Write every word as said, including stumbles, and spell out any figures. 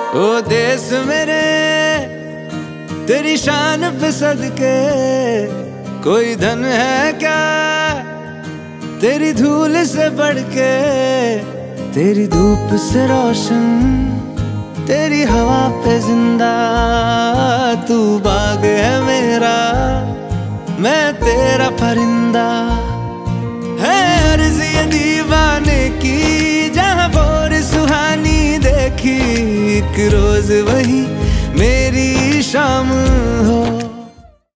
ओ देश मेरे तेरी शान पे सदके, कोई धन है क्या तेरी धूल से बढ़ के। तेरी धूप से रोशन, तेरी हवा पे जिंदा, तू बाग है मेरा, मैं तेरा परिंदा। है अर्ज़ ये दीवाने की, जहाँ भोर सुहानी देखी, एक रोज वही मेरी शाम